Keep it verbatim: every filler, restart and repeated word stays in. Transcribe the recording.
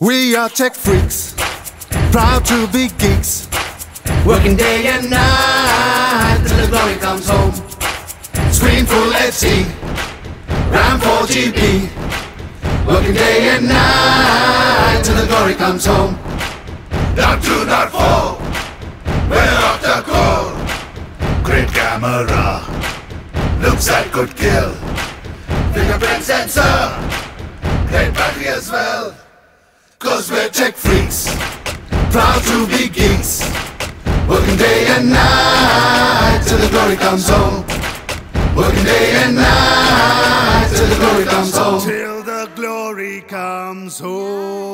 We are tech freaks, proud to be geeks, working day and night till the glory comes home. Screen full H D, RAM four G B, working day and night till the glory comes home. Down to not fall, we're off the call. Great camera, looks that could kill. Fingerprint sensor, great battery as well. Cause we're tech freaks, proud to be geeks, working day and night till the glory comes home. Working day and night till the glory comes home. Till the glory comes home.